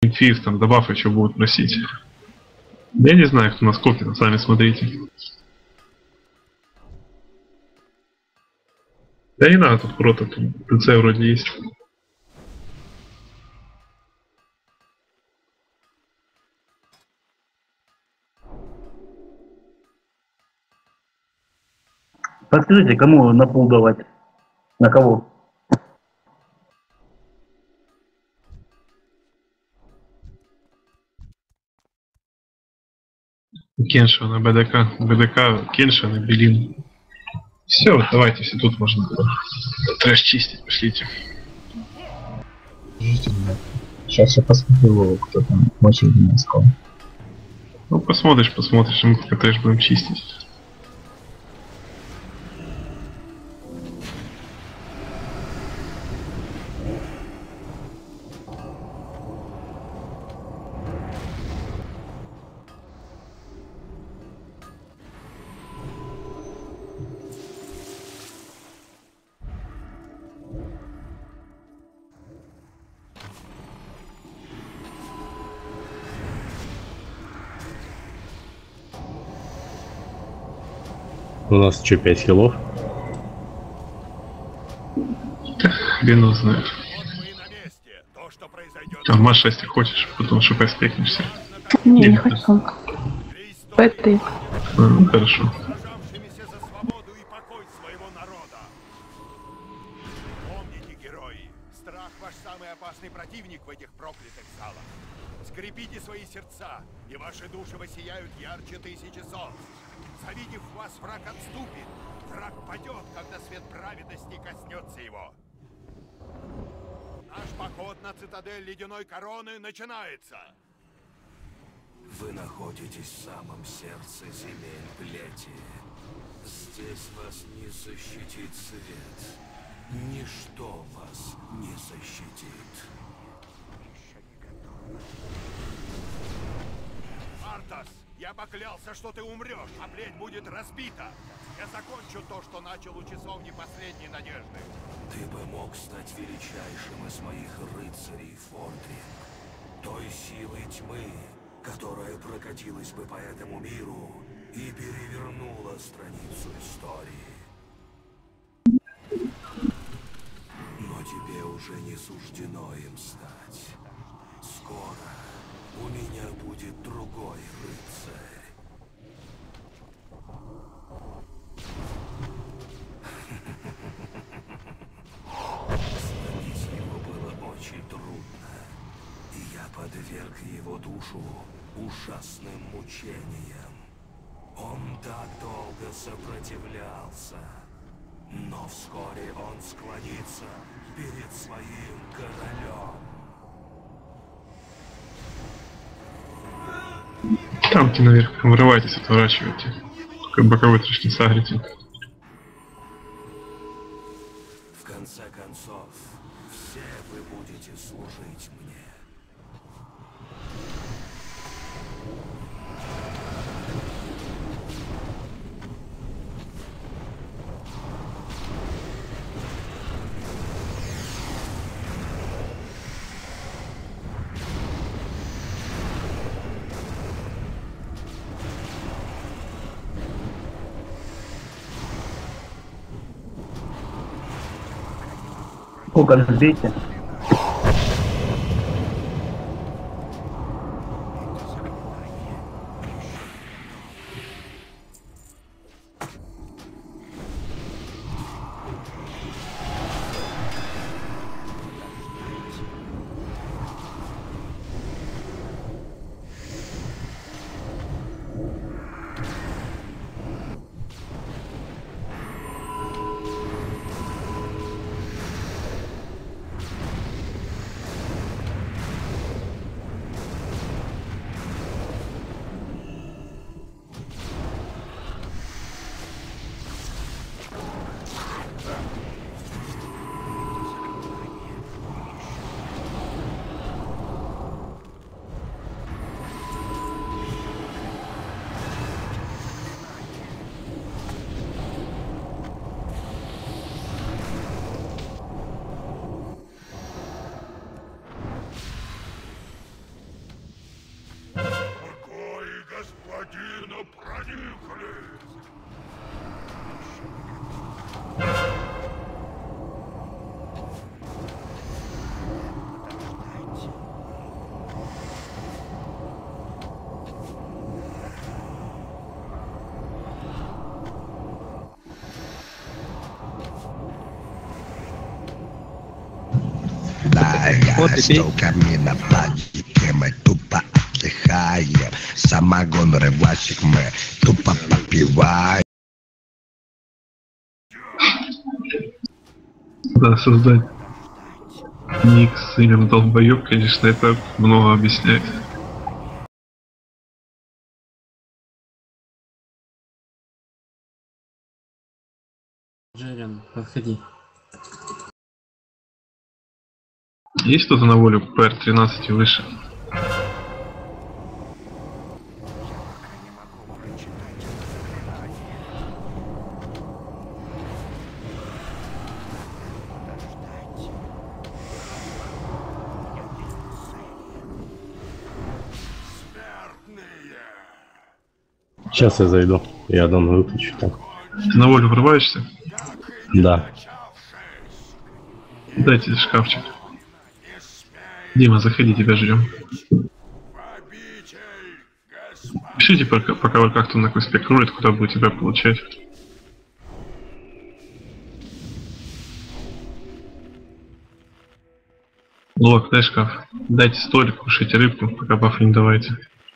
инфиз, там добав еще будут просить. Я не знаю, кто нас копит, сами смотрите. Да не надо тут прото, тут ТЦ вроде есть. Подскажите, кому на пул давать? На кого? Кенша на БДК, Кенша на Белин. Все, давайте, все тут можно было. Трэш чистить, пошлите. Сейчас я посмотрю, кто там в очереди не сказал. Ну посмотришь, мы только трэш будем чистить. У нас что, 5 хилов? Хрен его знает. А Маша, если хочешь, потом шипай спекнешься. Не, не хочу. Ты. Ну, хорошо. Сражавшимися за свободу и покой своего народа. Помните, герои, страх ваш самый опасный противник в этих проклятых залах. Скрепите свои сердца, и ваши души воссияют ярче тысячи солнц. Завидев вас, враг отступит. Враг падет, когда свет праведности коснется его. Наш поход на цитадель Ледяной Короны начинается. Вы находитесь в самом сердце земель Плети. Здесь вас не защитит свет. Ничто вас не защитит. Артас, я поклялся, что ты умрешь, а плеть будет разбита. Я закончу то, что начал у часовни последней надежды. Ты бы мог стать величайшим из моих рыцарей, Фордринг. Той силой тьмы, которая прокатилась бы по этому миру и перевернула страницу истории. Но тебе уже не суждено им стать. Скоро у меня будет другой рыцарь. Остановить его было очень трудно, и я подверг его душу ужасным мучениям. Он так долго сопротивлялся, но вскоре он склонится перед своим королем. Тамки наверх, вырывайтесь, отворачивайте. Только боковой трэш не сагрите. В конце концов, все вы будете служить мне. Сколько сбейте? с толками на платьике мы тупо отдыхаем. Самогон рыбачек мы тупо попиваем. Да, создать ник с именем долбоёб, конечно, это много объясняет. Джерен, подходи. Есть кто-то на волю ПР-13 и выше? Сейчас я зайду. Я давно выключу там. Ты на волю врываешься? Да. Дайте шкафчик. Дима, заходи, тебя ждем. Пишите, пока вы как-то на Куспек рулит, куда будет тебя получать. Лок, дай шкаф. Дайте столик, кушайте рыбку, пока бафы не давайте.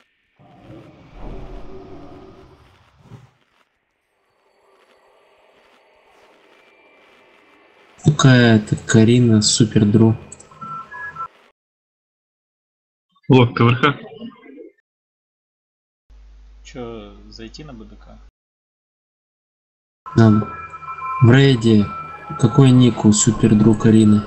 Какая-то Карина Супердру. Лок, ты ВРК? Че, зайти на БДК? Нам. В рейде. Какой ник у Супердру Карины?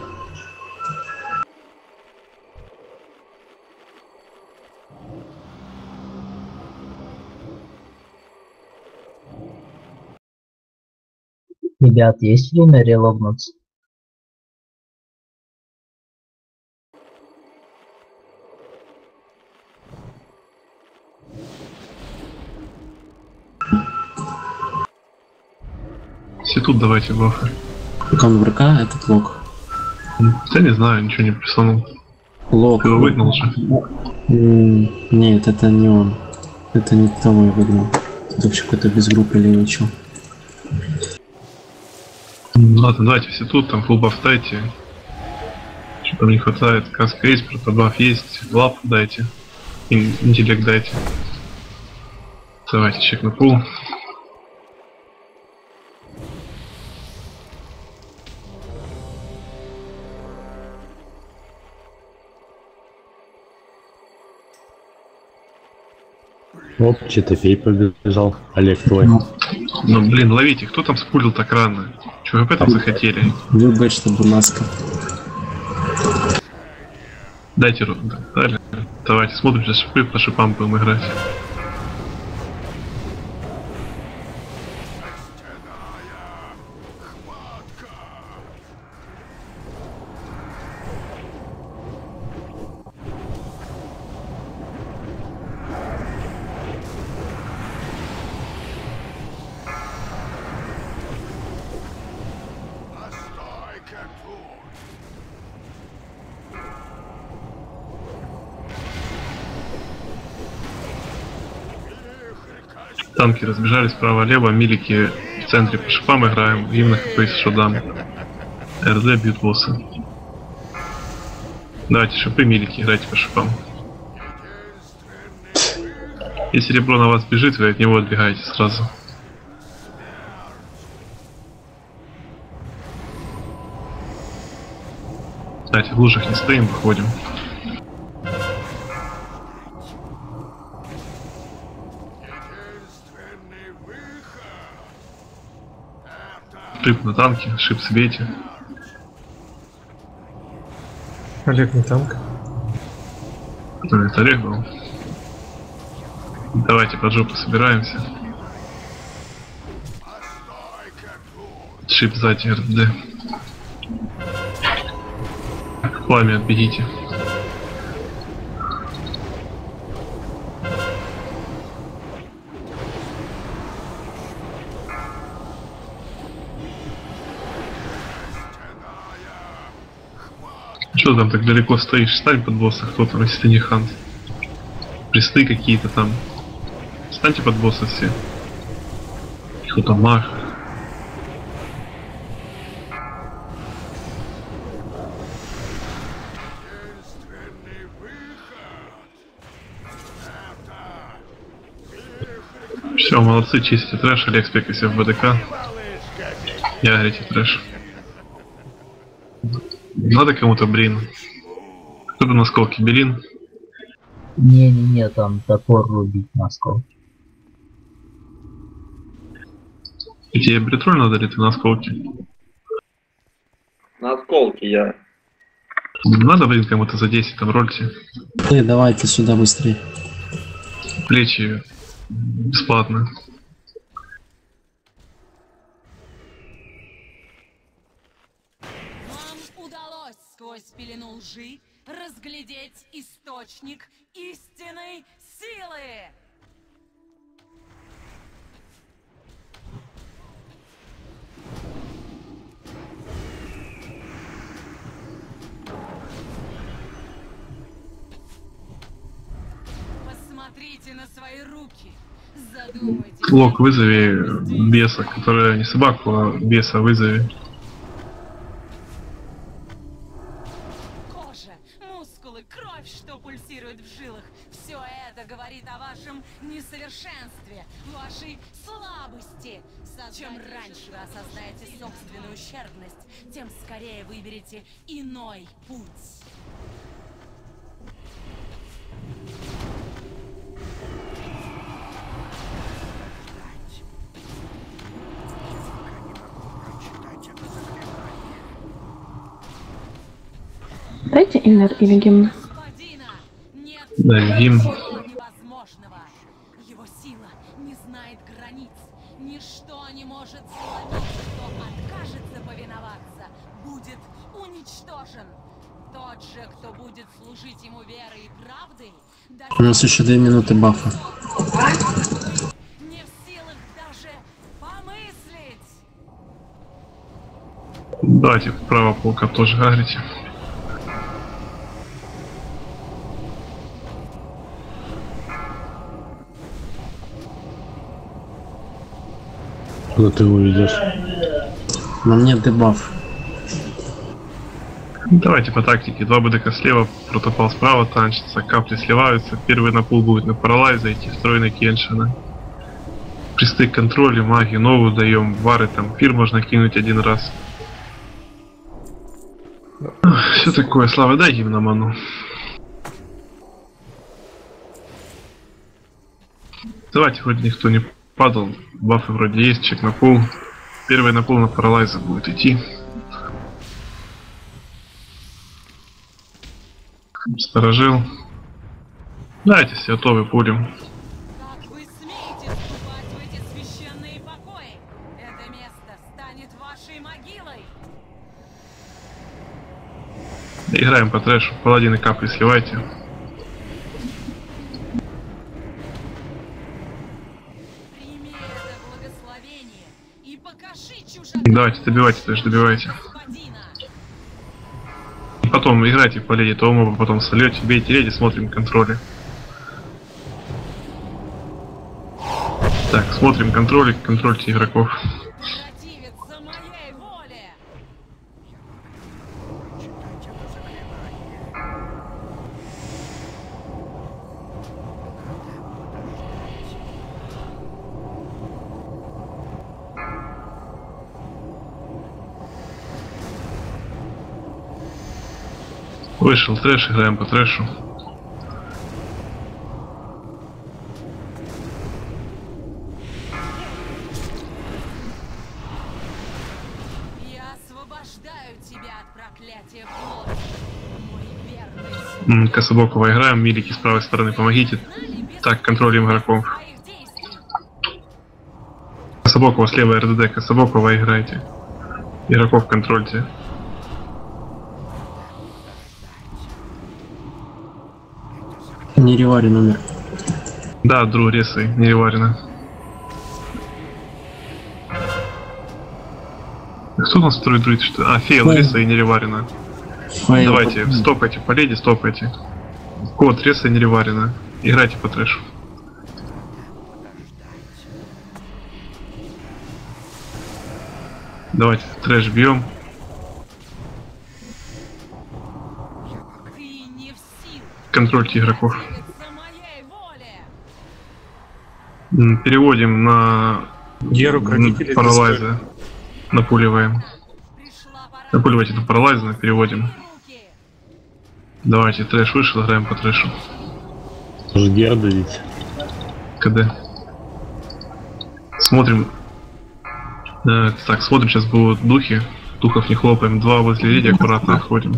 Ребят, есть время релогнуться? Все тут давайте бафы. Как он в РК, этот лок? Я не знаю, ничего не присунул. Лок. Ты его выгнал же? Нет, это не он. Это не того я выгнал. Это вообще какой-то без группы или ничего. Ладно, давайте все тут, там фулл баф дайте. Что там не хватает? Каска есть, протобаф есть, лап дайте. Интеллект дайте. Давайте чек на пул. Оп, Читофей побежал. Олег твой. Ну блин, ловите, кто там спулил так рано? Чего вы об этом захотели? Вибачте, будь ласка. Дайте руку. Далее. Давайте смотрим, сейчас шипы по шипам будем играть. Танки разбежались справа-лево, милики в центре по шипам играем, им на хп с шодам. РД бьют босса. Давайте шипы, милики, играйте по шипам. Если ребро на вас бежит, вы от него отбегаете сразу. Давайте в лужах не стоим, выходим. Шип на танке, шип сбейте. Олег не танк. Это Олег был. Давайте под жопу собираемся. Шип сзади РД. Пламя отбегите. Че там так далеко стоишь? Стань под босса, кто там, если ты не хант. Присты какие-то там. Станьте под босса все. Кто там маг. Все, молодцы, чистите трэш, Олег спекайся в БДК. Я говорите трэш. Надо кому-то Брин. Кто-то на сколке Белин. Не-не-не, там топор рубить на скол. И тебе бритроль надо ли ты на сколке? На осколке я. Надо, блин, кому-то за 10 там рольте. Давайте сюда быстрее. Плечи бесплатно. Вам удалось сквозь пелену лжи разглядеть источник истинной силы. Посмотрите на свои руки. Задумайтесь. Лок, вызови беса, который не собаку, а беса вызови. Кожа, мускулы, кровь, что пульсирует в жилах. Все это говорит о вашем несовершенстве, вашей слабости. Чем раньше вы осознаете собственную ущербность, тем скорее выберете иной путь. Дайте иннер или гимн. Да, гимн. Его сила не знает границ. Ничто не может сломить. Кто откажется повиноваться, будет уничтожен. Тот же, кто будет служить ему верой и правдой, У нас еще 2 минуты бафа. не в силах даже помыслить. Давайте право полка тоже гарите. Куда ты его ведешь? На мне дебаф. Давайте по тактике. 2 БДК слева, протопал справа танчится, капли сливаются. Первый на пул будет на паралайза, идти в строй на Кеншина. Присты к контролю, магию новую даем, вары там, фир можно кинуть 1 раз. Все такое, Слава, дай им на ману. Давайте, вроде никто не падал, бафы вроде есть, чек на пул. Первый на пул на паралайза будет идти. Сторожил. Дайте все готовы пулем. Как вы смеете вступать в эти священные покои? Это место станет вашей могилой. Играем по трэшу. Паладины капли сливайте. Прими это благословение и покажи чужакам. Давайте, добивайте, трэш, добивайте. И потом играйте по леди, то моба потом сольете, бейте леди, смотрим контроли. Так, смотрим контроли, контрольте игроков. Противиться моей воле. Вышел трэш, играем по трэшу. Я освобождаю тебя от проклятия плоти. Мой верный Кособокова играем, милики с правой стороны, помогите. Так, контролем игроков. Кособокова слева РДД, Кособокова играйте. Игроков контрольте. Не реварин умер. Да, друг ресай, не реварина. Кто у нас второй друид? Что? А, Фейл, Фейл. Риса и Нереварина. Файл Давайте, потом. стопайте, по леди стопайте. Код, реса не реварено. Играйте по трэшу. Давайте, трэш бьем. Ты не в силах Контрольте игроков. двигаться моей воле. Переводим на Геру родители паралайза. Напуливаем. Пришла пора Напуливайте на паралайза, переводим. руки. Давайте, трэш вышел, играем по трэшу. Жгер давить. КД. Смотрим. Так, смотрим, сейчас будут духи. Духов не хлопаем. 2 возле леди, аккуратно отходим.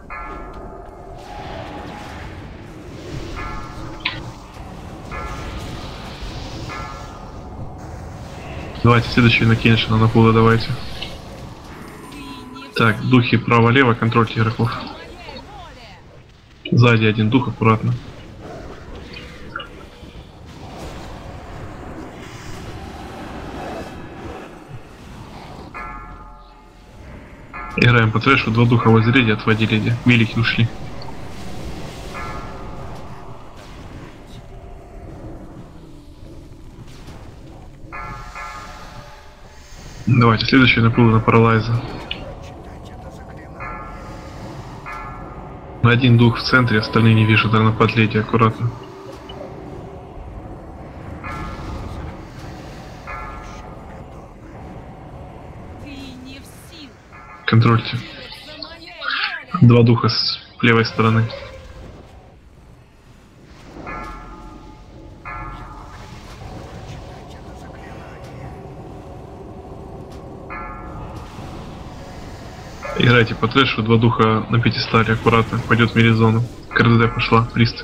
Давайте, следующий на Кеншина, на пула давайте. Так, духи право-лево, контрольте игроков. Сзади один дух, аккуратно. Играем по трэшу, 2 духа возле леди, отводи леди. Велики ушли. Давайте, следующий напул на паралайза. Один дух в центре, остальные не вижу, да, на подлете, аккуратно. Ты не в силах Контрольте. двигаться моей воле. 2 духа с левой стороны. Играйте по трэшу, 2 духа на пятистале, аккуратно, пойдет в милизону. КРД пошла, прист.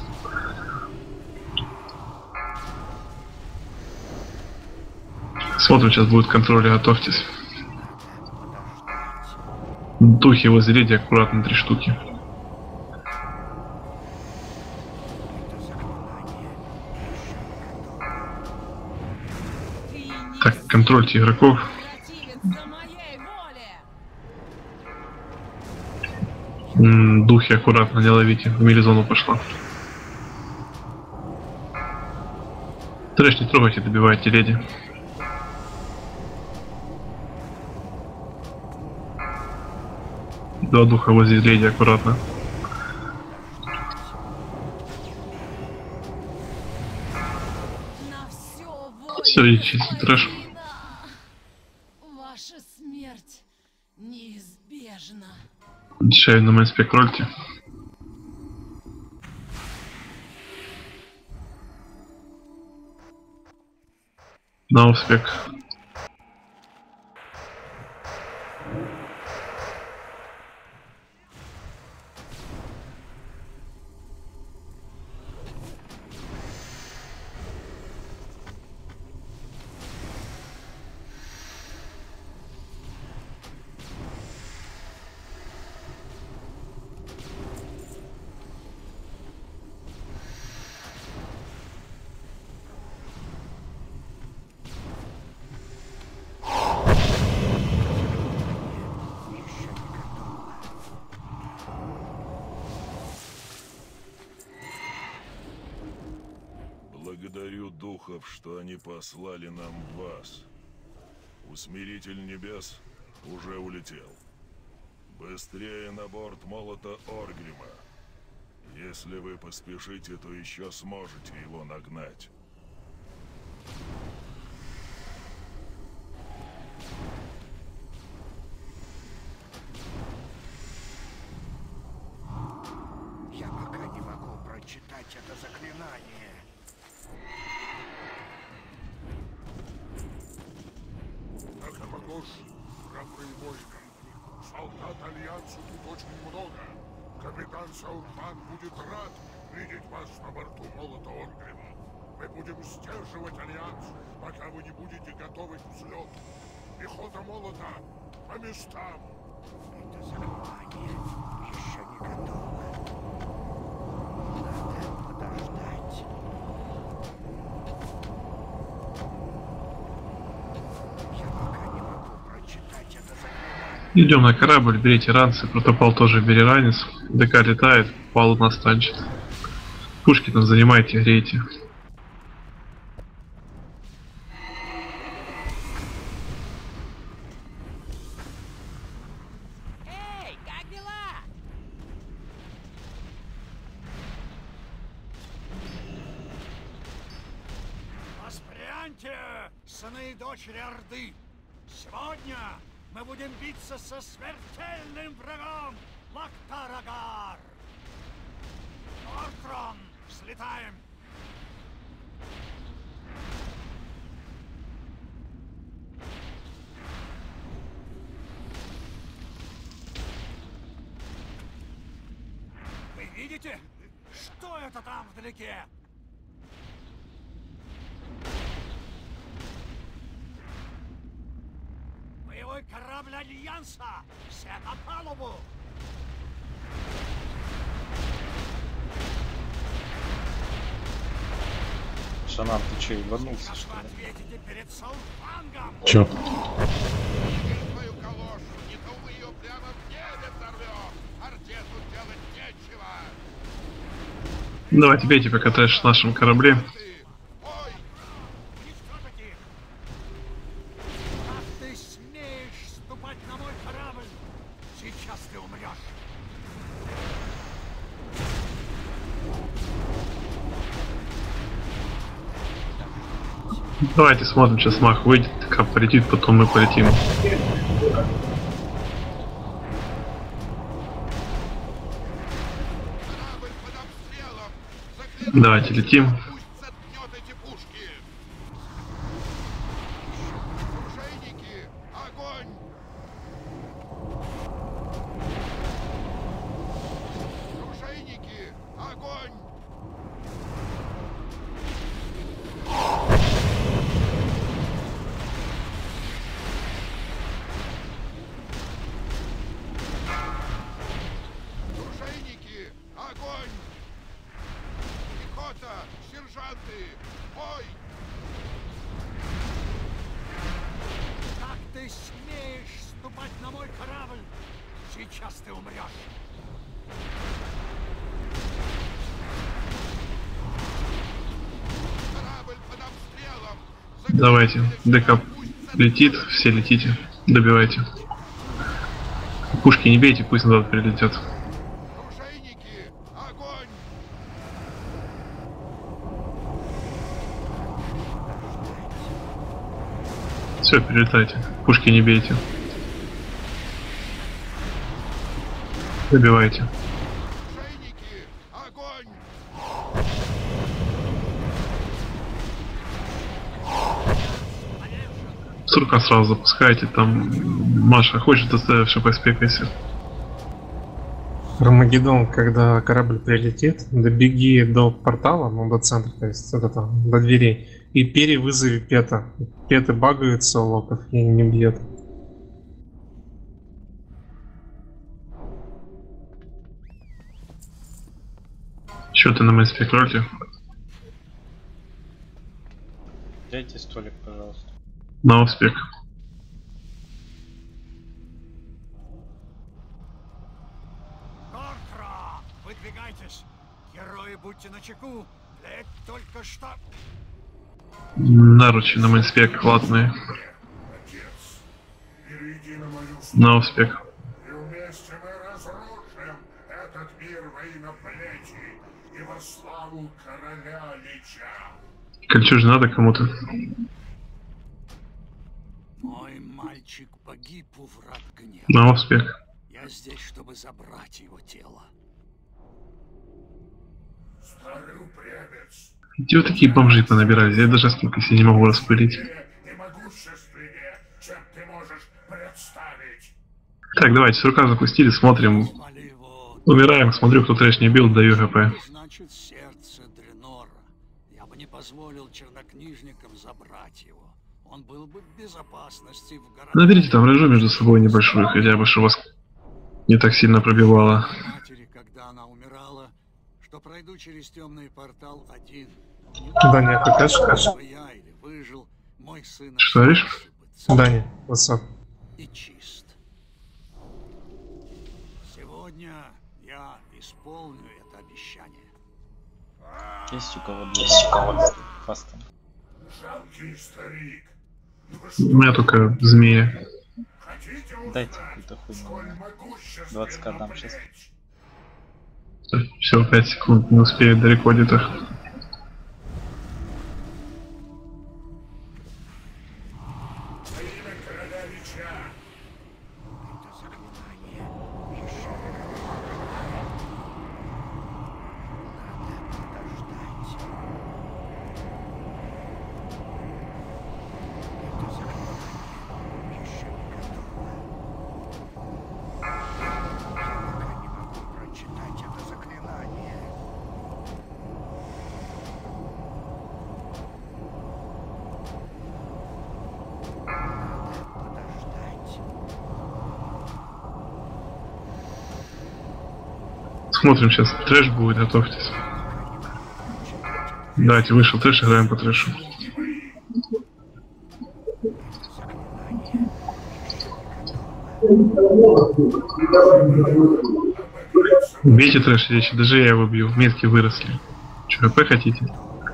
Смотрим, сейчас будет контроль, готовьтесь. Духи возле леди, аккуратно, 3 штуки. Так, контрольте игроков. Противиться моей воле. Духи аккуратно, не ловите, в милизону пошла. Трэш не трогайте, добивайте леди. Два духа возле леди, аккуратно. На все волю. Все, ищите трэш. Ваша смерть неизбежна. Шею на мейнспек рольте. На успех. Благодарю духов, что они послали нам вас. Усмиритель небес уже улетел. Быстрее на борт молота Оргрима. Если вы поспешите, то еще сможете его нагнать. Я пока не могу прочитать это заклинание. Акамагош, храбрый войска. Солдат Альянса тут очень много. Капитан Саурман будет рад видеть вас на борту молота Оргрима. Мы будем сдерживать Альянс, пока вы не будете готовы к взлету. Пехота молота по местам. Это заклинание еще не готово. Надо подождать. Я пока не могу прочитать это заклинание. Идем на корабль, берите ранцы, протопал тоже бери ранец. ДК летает, пал у нас танчит. Пушки там занимайте, грейте. Эй, как дела? Воспряньте, сыны и дочери Орды! Сегодня мы будем биться со смертельным врагом Лактарагар! Ортрон, взлетаем! Вы видите? Что это там вдалеке? Боевой корабль Альянса! Все на палубу! Шанан, ты че, ебанулся, что ли? Ответите перед Саутфангом! Чё? Твою калошу, не то мы ее прямо в небе взорвем! Орде тут делать нечего! Давайте бейте, пока трэш с нашим корабле. Как ты смеешь ступать на мой корабль? Сейчас ты умрешь! Давайте смотрим, сейчас мах выйдет, как полетит, потом мы полетим. Давайте летим. Как ты смеешь ступать на мой корабль? Сейчас ты умрешь! Давайте, ДК летит, все летите, добивайте. Пушки не бейте, пусть назад прилетят. Все, перелетайте. Пушки не бейте. Добивайте. Сурка сразу запускайте, там Маша хочет оставить, чтобы поспекайся. Армагеддон, когда корабль прилетит, добеги до портала, ну до центра, то есть это там, до дверей, и перевызови пета. Петы багаются у локов и не бьет. Че ты на мейнспекроте? Дайте столик, пожалуйста. На успех. Кортра, выдвигайтесь! Герои, будьте начеку! Ледь только что... Наручи на мейнспек платные. На успех. И вместе мы разрушим этот мир во имя плети и во славу короля Лича. Кольчуж надо кому-то. Мой мальчик погиб у врат гнева. На успех. Я здесь, чтобы забрать его тело. Старый упрямец. Где вот такие бомжи понабирались? Я даже сколько себе не могу распылить. И могущественнее, чем ты можешь представить. Так, давайте, сурка запустили, смотрим. Умираем, смотрю, кто трэш не бил, даю ГП. Значит, сердце Дренора. Я бы не позволил чернокнижникам забрать его. Он был бы в безопасности в городах. Наберите там режу между собой небольшую, хотя бы, чтобы вас не так сильно пробивало. Матери, когда она умирала, что пройду через темный портал один. Даня, какая шкаша? Я или выжил, мой сын... Что говоришь? Даня, what's up? И чист. исполню это обещание. Есть у кого фастом. Жалкий старик. У меня только змея. Дайте какую-то хуйню. 20к дам сейчас. Всего 5 секунд, не успеет далеко где-то. Смотрим сейчас, трэш будет, готовьтесь. Давайте, вышел трэш, играем по трэшу. Бейте трэш, речи, даже я его бью, метки выросли. Че, ХП хотите?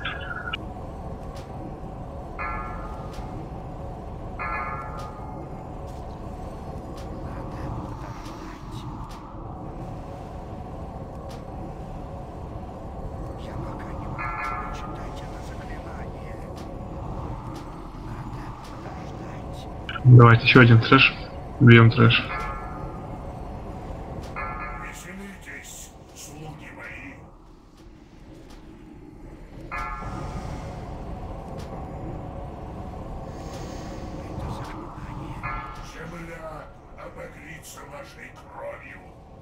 Давайте еще один трэш. Бьем трэш. Веселитесь, слуги мои. Земля обогрится вашей кровью.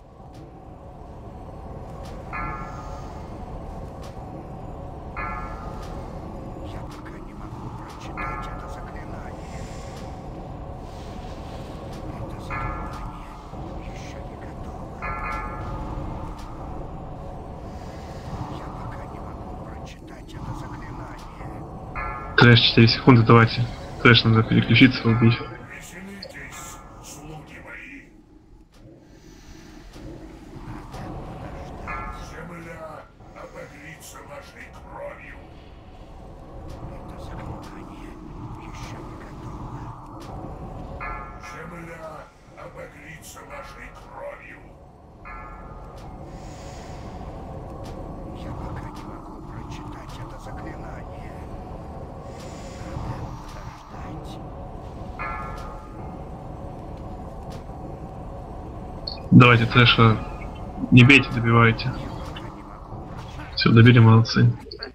Я пока не могу прочитать это заклинание. Это заклинание еще не готово. Я пока не могу прочитать это заклинание. Трэш 4 секунды, давайте. Трэш надо переключиться, убить. Веселитесь, слуги мои. Земля обогрится вашей кровью. Это заклинание еще не готово. Земля обогрится вашей кровью. Я пока не могу прочитать это заклинание. Надо подождать. Давайте трэша. Не бейте, добивайте. Все, добили, молодцы.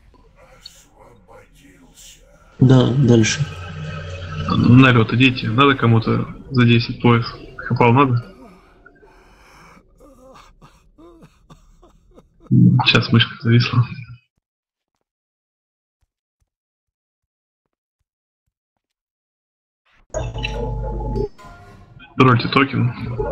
Да, дальше. На лед идите. Надо кому-то за 10 пояс. Хапал надо? Сейчас мышка зависла. Рольте токен.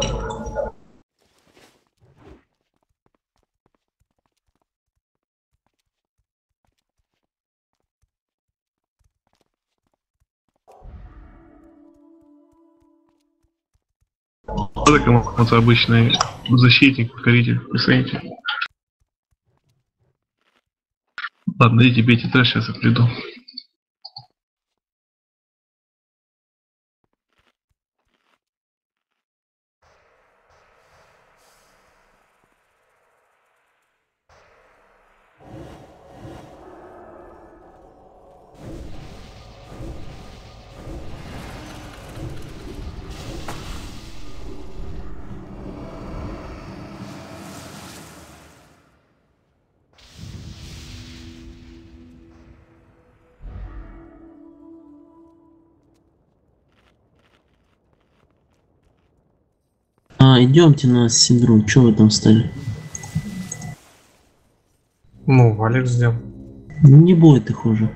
Надо кому-то обычный защитник, покоритель, присоедините. Ладно, идите, бейте трэш, сейчас я приду. Идемте на Сидру, что вы там стали? Ну, Валик ждем. Не будет их уже.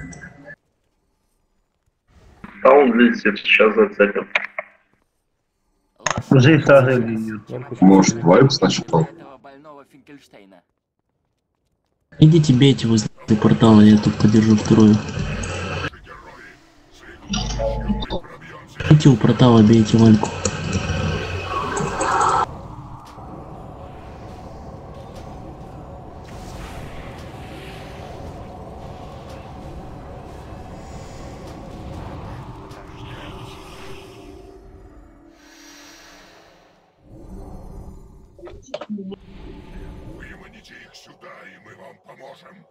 А он летит, сейчас зацепит. Уже и шага нет. Может, вайп сначала? Идите бейте возле портала, я тут подержу вторую. Идите у портала, бейте Вальку. их сюда, и мы вам поможем.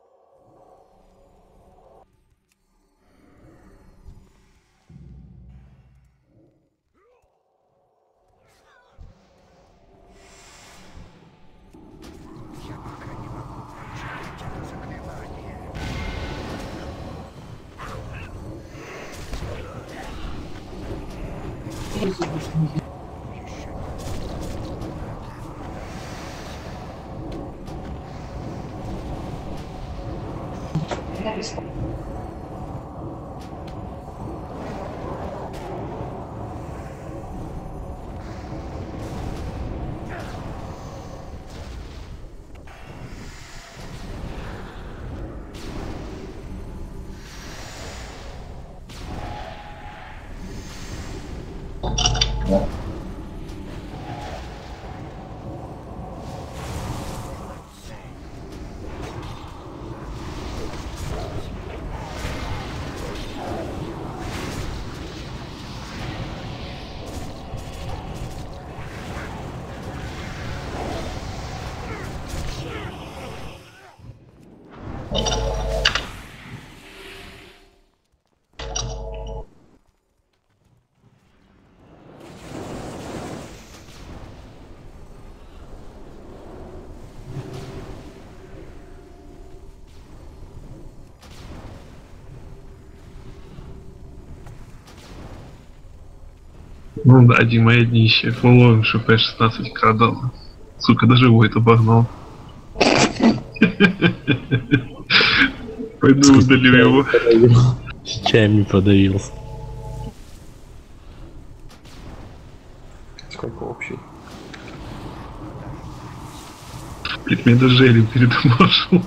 Ну да, Дима, я днище. Фуловым ШП 16к дал. Сука, даже Войт обогнал. Пойду удалю его. С чаем не подавился. Сколько общий? Блин, меня даже Эллен передамажил.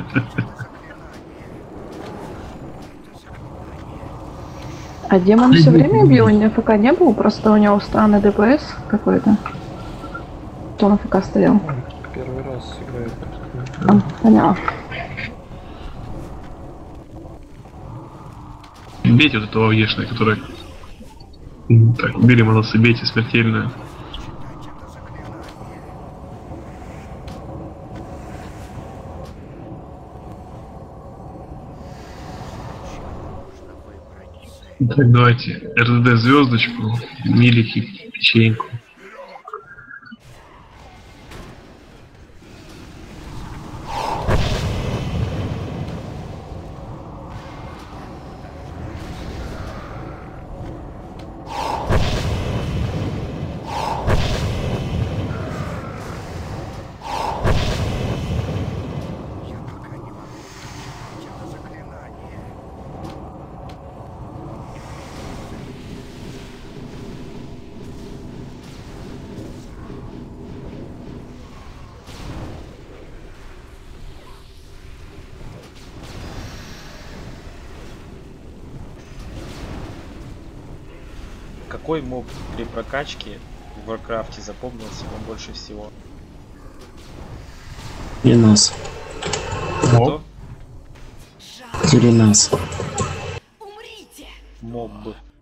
А демон все время бил, у него ФК не был, просто у него странный ДПС какой-то. То он ФК стоял. Первый раз играет. Понятно. Бейте вот этого ешная, которая... Так, били молодцы, бейте, смертельная. Так, давайте РДД звездочку, милики, печеньку. Какой моб при прокачке в Warcraft запомнился вам больше всего? Теренас. Кто? Теренас. Моб.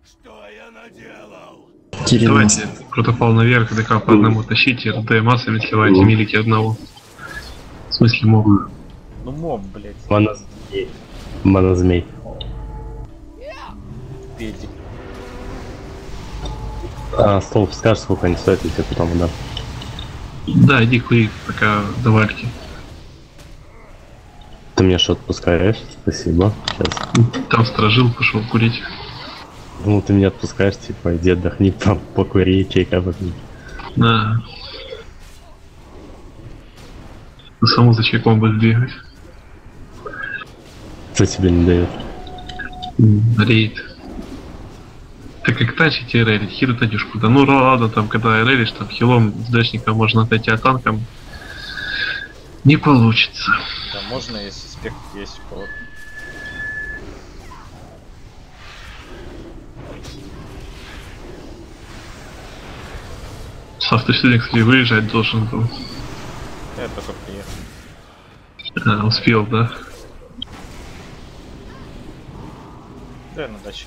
Теренас. Давайте, кто-то пал наверх, ДК по одному тащите, РД массами сливайте, милики одного. В смысле моб? Ну моб, блять. Монозмей. Монозмей. Педик. А стол скажешь, сколько они стоят, и тебе потом отдам. Да, иди кури, пока до вальки. Ты мне что отпускаешь? Спасибо. Сейчас. Там сторожил, пошел курить. Ну ты меня отпускаешь, типа, иди отдохни, там покури, чайка попей. Да. Ты саму за чайком будешь бегать. Что тебе не дает? Рейд. Ты как тачите релить, хилы тадишь куда. Ну ладно, там когда релишь, там хилом с дачника можно отойти, а танком не получится. Да можно, если спект есть у кого-то. Сав, ты сегодня, кстати, выезжать должен был. Я только приехал. А, успел, да? Да, я на даче.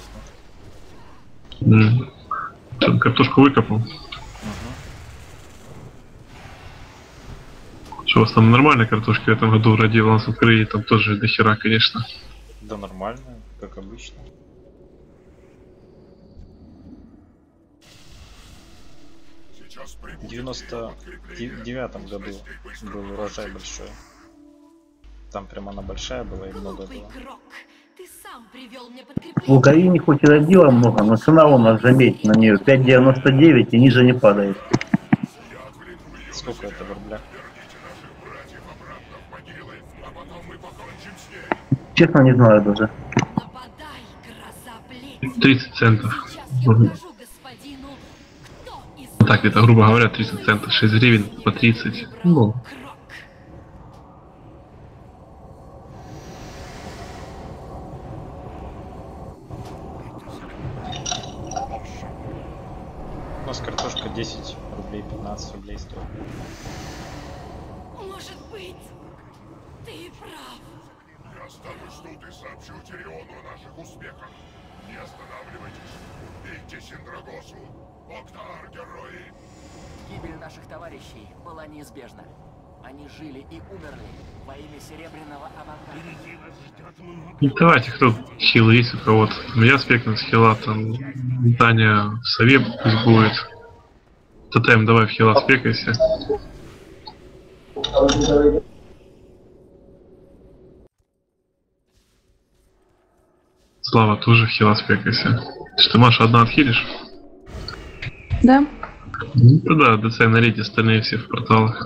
Что, картошку выкопал? Что у вас там нормальная картошка в этом году уродила? У нас в Украине там тоже дохера, конечно. Да нормально, как обычно. В 99-м году был урожай большой. Там прям она большая была и много было. В Украине хоть и родила много, но цена у нас, заметь, на нее 5,99 и ниже не падает. Сколько это в рублях? Честно, не знаю даже. 30 центов. Ну так, это, грубо говоря, 30 центов. 6 гривен по 30. Ну. У нас картошка 10 рублей, 15 рублей стоит. Может быть, ты прав. Я останусь тут и сообщу Тириону о наших успехах. Не останавливайтесь. Бейте Синдрагосу. Октар, герои. Гибель наших товарищей была неизбежна. Они жили и умерли во имя Серебряного Авангарда. Ну, давайте, кто хил есть у кого-то. Я спекну с хила, там Таня в сове пусть будет. Тотем, давай в хила спекайся. Слава, тоже в хила спекайся. Что, Маша, одна отхилишь? Да. Ну да, ДЦ на рейде, остальные все в порталах.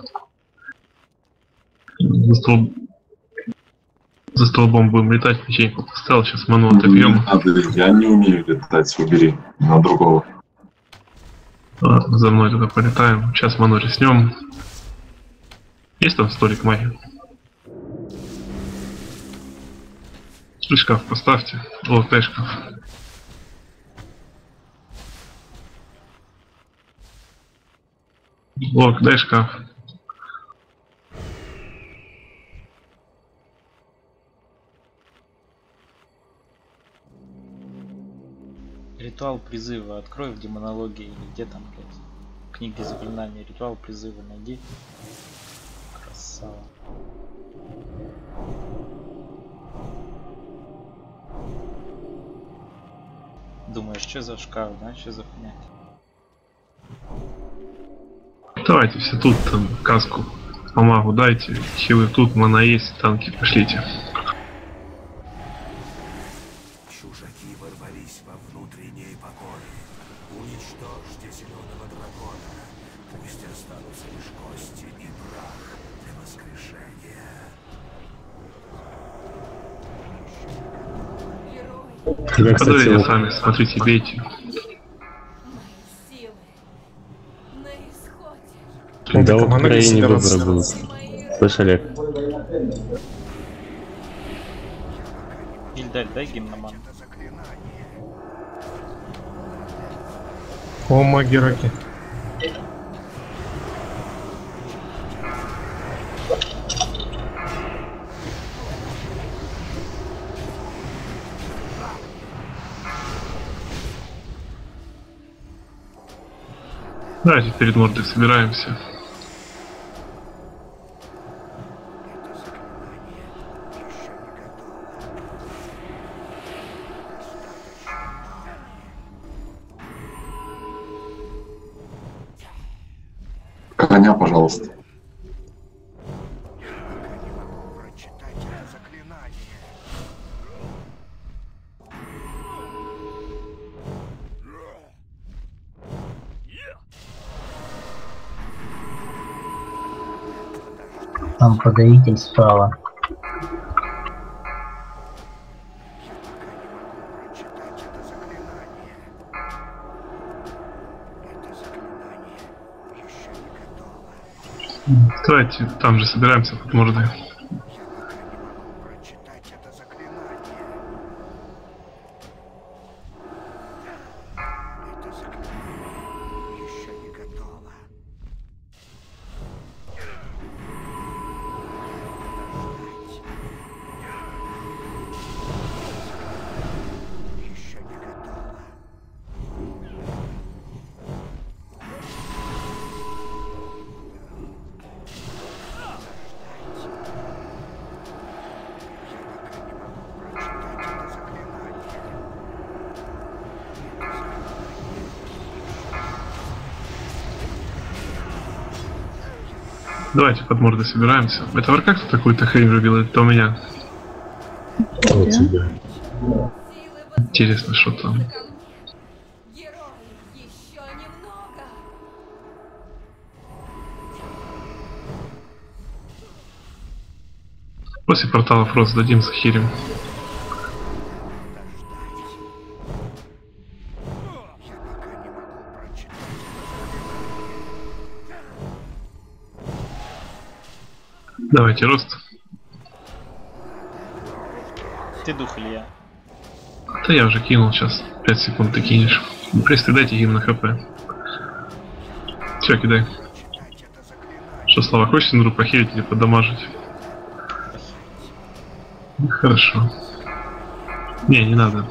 За столбом будем летать, печеньку поставил, сейчас ману отопьем. Я не умею летать, убери на другого. Ладно, за мной туда полетаем. Сейчас ману реснем. Есть там столик магии? И шкаф поставьте. О, дай шкаф. Лок, дай шкаф. Ритуал призыва открой в демонологии или где там, блядь. Книги заклинания. Ритуал призыва найди. Красава. Думаешь, что за шкаф, да? Что за хуйня? Давайте все тут, там, каску, помагу дайте, хилы тут, мана есть, танки пошлите. Чужаки ворвались во внутренние покои. Уничтожьте зеленого дракона. Пусть останутся лишь кости и прах для воскрешения. Подойдите сами, смотрите, бейте. Да, в Украине выборы будут. Слышь, Олег? Ильдаль, дай гимноман. О, маги раки. Давайте перед мордой собираемся. Коня, пожалуйста. Там подавитель справа. Давайте там же собираемся под мордой. Давайте под мордой собираемся. Это Варка кто такую-то хрень рубил, или это у меня? Вот тебе. Интересно, что там. После порталов рост дадим, захирим. Давайте рост. Ты дух или я? Да я уже кинул сейчас. 5 секунд ты кинешь. Пресс, дайте им на хп. Все, кидай. Что, Слава, хочешь Синдру похилить или подамажить? Хорошо. Не надо.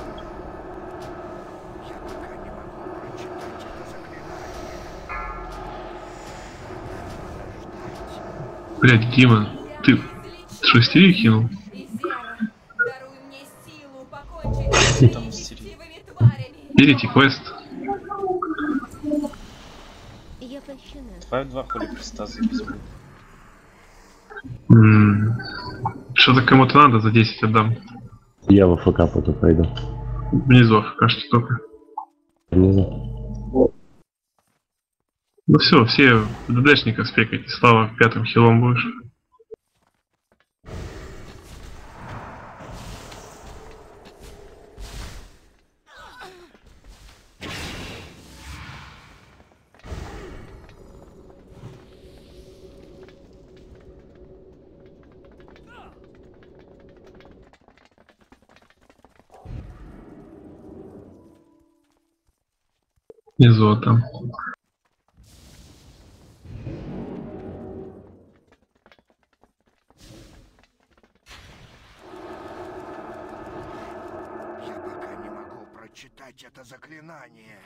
Блять, Дима, ты шестерик кинул? Берите квест. Давай в 2 хули креста запись будет. Что-то кому-то надо, за 10 отдам. Я в АФК потом пойду. Внизу АФК только. Внизу. Ну все ДДшников спекайте. Слава, 5-м хилом будешь. Внизу там. Я пока не могу прочитать это заклинание.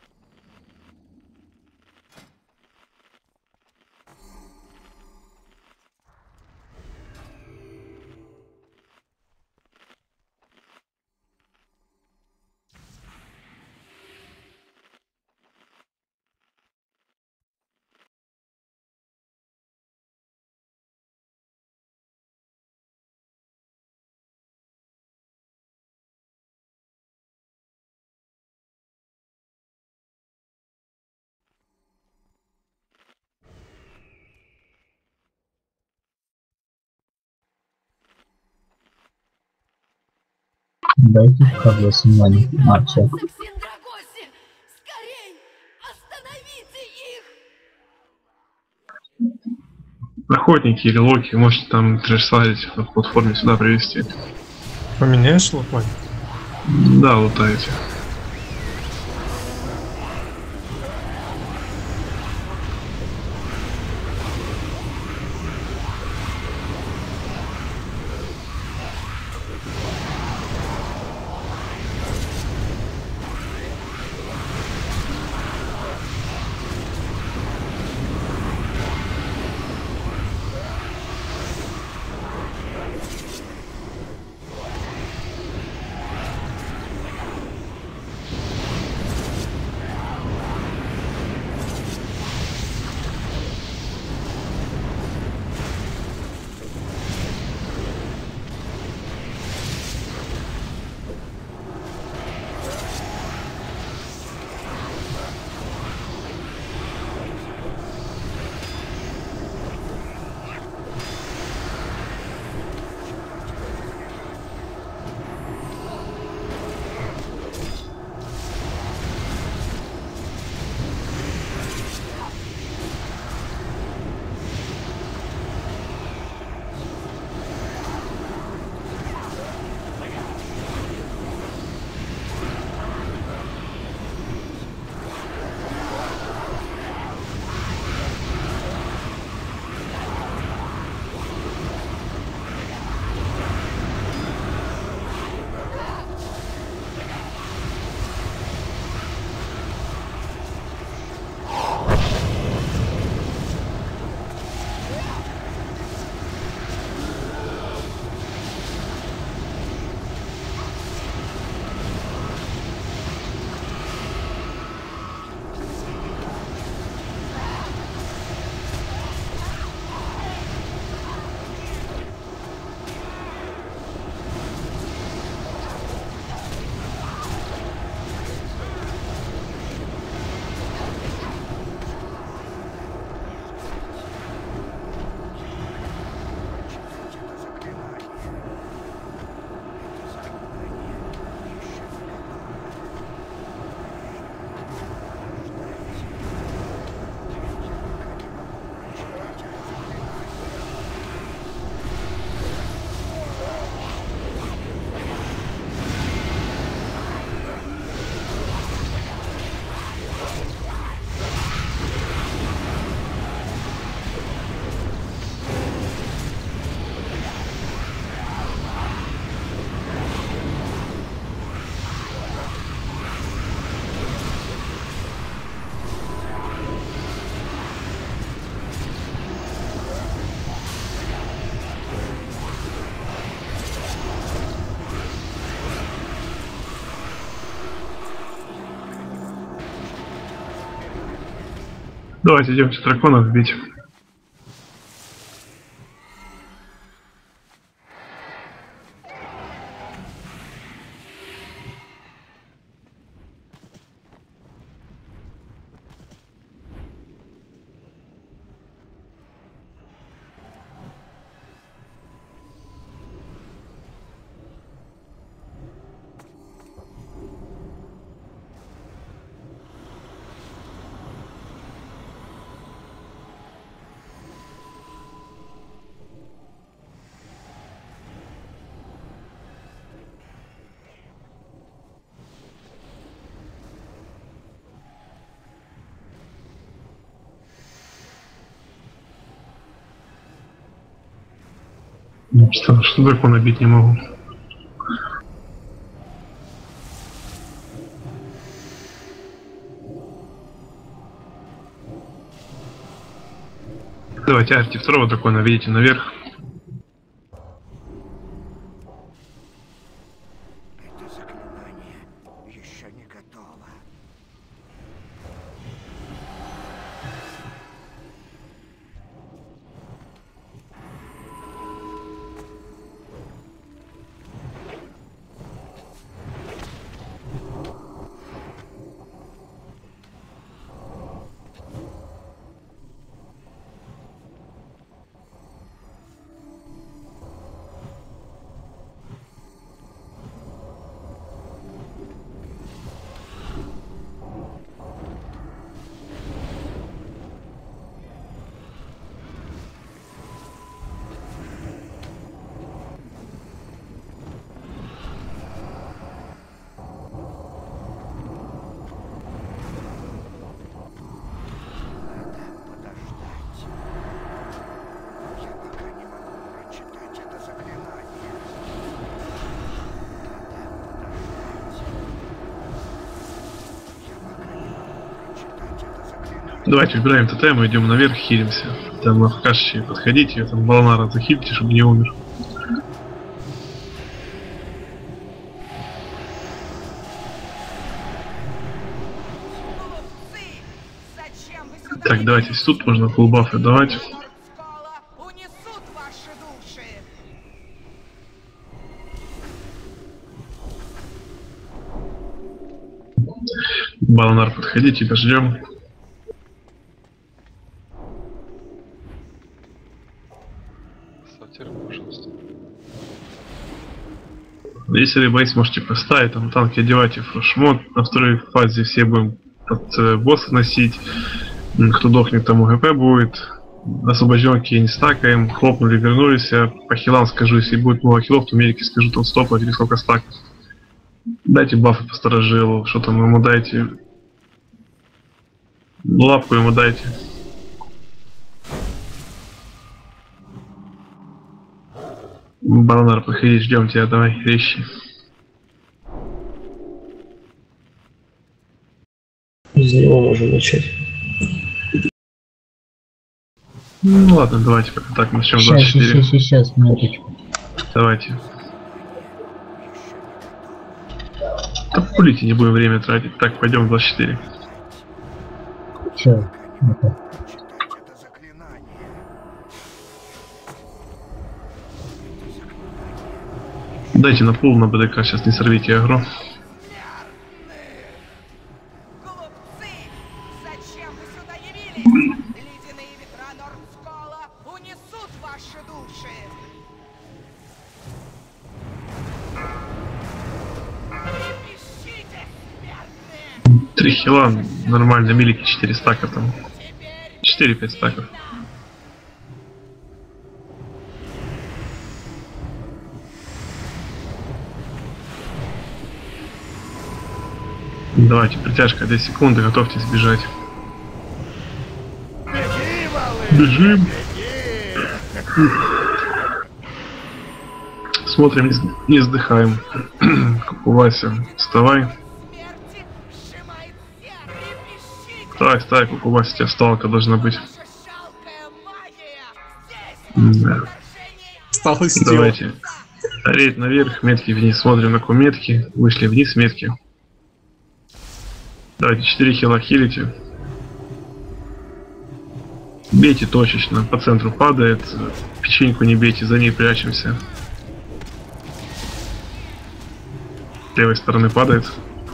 Дайте кого снимали матча. Охотники или локи, можете там трэш-слайдить на платформе сюда привезти. Поменяешь лупой? Да, лутаете. Давайте идемте драконов бить. Что дракона бить не могу. Давайте арти второго дракона, видите, наверх. Это заклинание еще не готово. Давайте убираем тотем и идем наверх, хилимся. Там на ФКшечке подходите, там Баланара захилите, чтобы не умер. Так, давайте, тут можно фулбафы давать. Баланар, подходите, подождем. Если бейс можете поставить, там танки одевайте флешмод, на второй фазе все будем под босса носить. Кто дохнет, тому ГП будет. Освобожденки не стакаем, хлопнули, вернулись. Я по хилам скажу, если будет много хилов, то медики скажу, там стопать или сколько стаков. Дайте бафы по старожилу, что там ему дайте. Лапку ему дайте. Баланар, подходи, ждем тебя, давай, вещи. Из него можно начать. Ну ладно, давайте пока так, начнем 24. Сейчас, минуточку. Давайте. Так пулите, не будем время тратить. Так, пойдем 24. Че? Дайте на пул на БДК, сейчас не сорвите агро. Три хила, нормально, милики 4 стака там. 4-5 стаков. Давайте, притяжка 2 секунды, готовьтесь бежать. Бежим! Смотрим, не вздыхаем. Кукувася, вставай. Вставай, Кукувася, у тебя всталка должна быть. Да. Давайте. Рейд наверх, метки вниз. Смотрим на метки. Вышли вниз, метки. Давайте 4 хила хилите. Бейте точечно, по центру падает, печеньку не бейте, за ней прячемся. С левой стороны падает.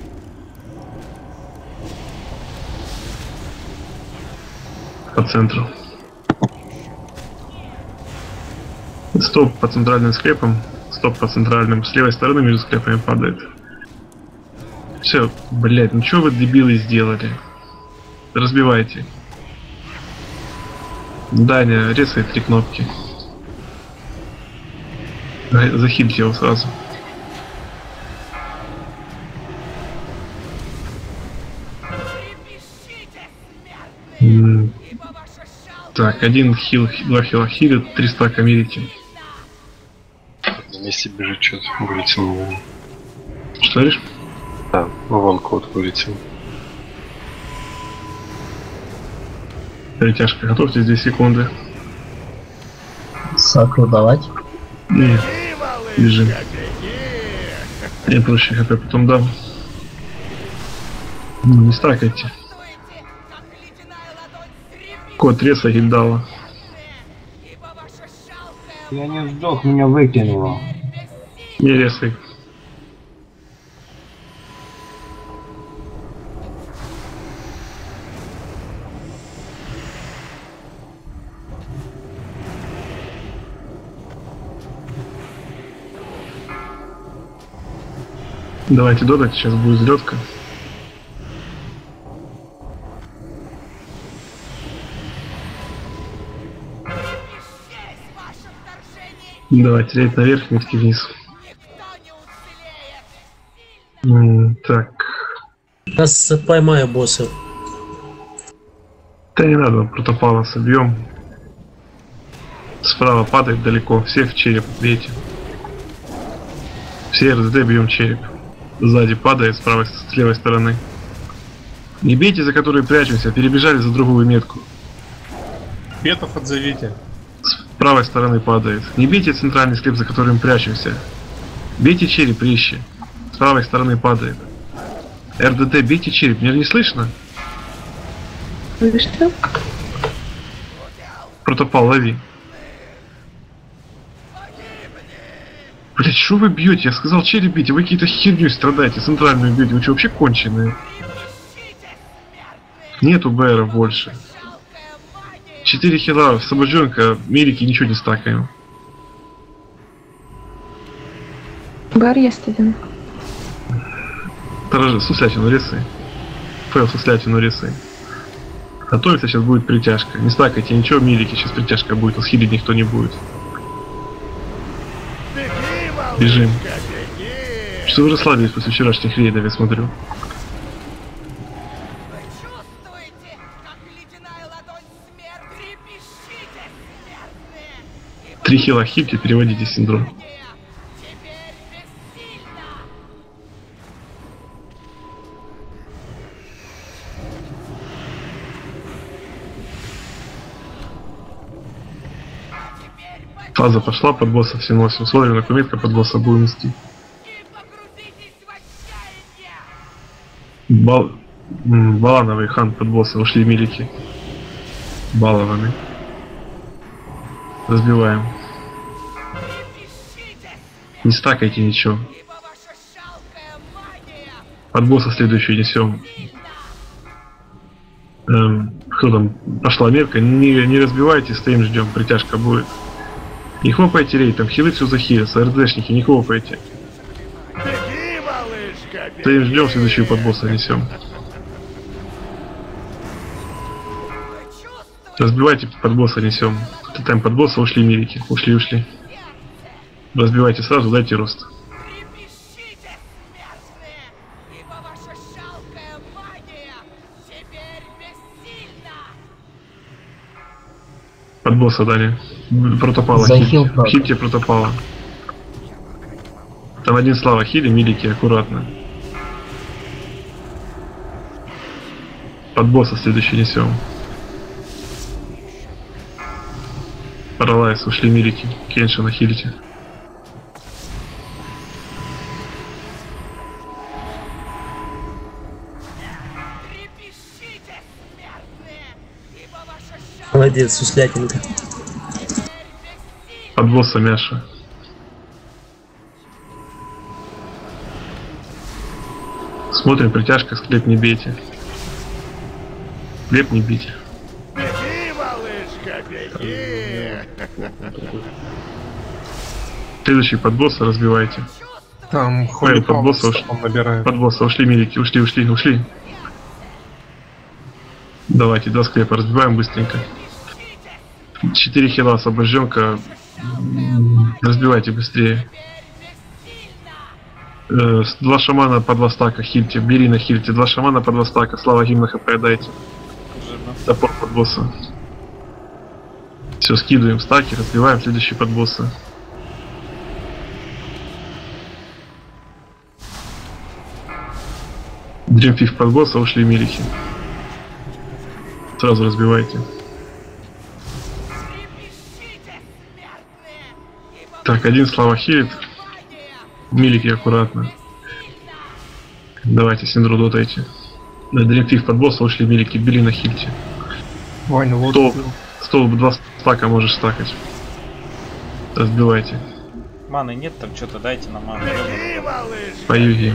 По центру. Стоп по центральным склепам. Стоп по центральным. С левой стороны между склепами падает. Все, блять, ну что вы, дебилы, сделали? Разбивайте. Даня, резай 3 кнопки. Захильте его сразу. Так, 1 хил, 2 хила хилит, 3 стака мирите. Вместе бежит что-то, вылетел. Что говоришь? Да, вон кот вылетел. Притяжка, готовьтесь 2 секунды. Сакру давать? Нет, бежим. Я проще хп потом дам. Ну, не стакайте. Кот реса гильдала. Я не сдох, меня выкинуло. Не резай. Давайте додать, сейчас будет взлетка. Давайте рейд наверх, нитки вниз. Так. Сейчас поймаю босса. Да не надо, протопала собьем. Справа падает далеко, всех в череп бейте. Все РД бьем череп. Сзади падает, с левой стороны. Не бейте, за которые прячемся, перебежали за другую метку. Петов отзовите. С правой стороны падает. Не бейте центральный склеп, за которым прячемся. Бейте череп резче. С правой стороны падает. РДД, бейте череп, меня не слышно? Что? Протопал, лови. Блять, что вы бьете? Я сказал череп бейте, вы какие-то херню страдаете, центральную бьете, вы что, вообще конченые? Нету БР больше. 4 хила, освобожденка, мирики, ничего не стакаем. БР есть один. Торожи, суслятину резай. Фейл, суслятину резай. Готовится, сейчас будет притяжка. Не стакайте ничего, мирики, сейчас притяжка будет, а схилить никто не будет. Бежим. Что вы расслабились после вчерашних рейдов, я смотрю. Три хила хильте, переводите синдром. Фаза пошла, под босса все носим. Смотрим на куметка, под босса будем нести. Балановый хан под босса, ушли милики. Балованный. Разбиваем. Не стакайте ничего. Под босса следующую несем. Кто там? Пошла мерка. Не разбивайте, стоим, ждем. Притяжка будет. Не хлопайте рейд, там хилы все захилятся, РДшники, не хлопайте. Стоим, ждем, следующую под босса несем. Разбивайте, под босса несем. Там под босса ушли мирики. Ушли. Разбивайте сразу, дайте рост. Под босса дали. Протопала хильте протопала. Там один слава хили, милики, аккуратно. Под босса следующий несем. Паралайз, ушли милики. Кеншина хилите. Молодец, суслятинка. Под босса Мяша. Смотрим, притяжка, склеп не бейте. Склеп не бейте. Беги, малышка, беги! Следующий под босса разбивайте. Там Под Холипал босса ушли. набирает. Под босса ушли милики, ушли. Давайте, 2 склепа разбиваем быстренько. 4 хила освобожденка. Разбивайте быстрее. 2 шамана по 2 стака, хильте. Бери на хильте. 2 шамана по 2 стака. Слава гимна хп дайте. Топор под босса. Все, скидываем стаки, разбиваем следующий под босса. Дримфиф под босса, ушли милихи. Сразу разбивайте. Так, 1 слава хилит. Милики аккуратно. Давайте, Синдру дотайте. Дримфиф под босса, ушли милики. Бери на хильте. Ваня, вот. Столб 2 стака можешь стакать. Разбивайте. Маны нет, так что-то дайте на ману. По юге.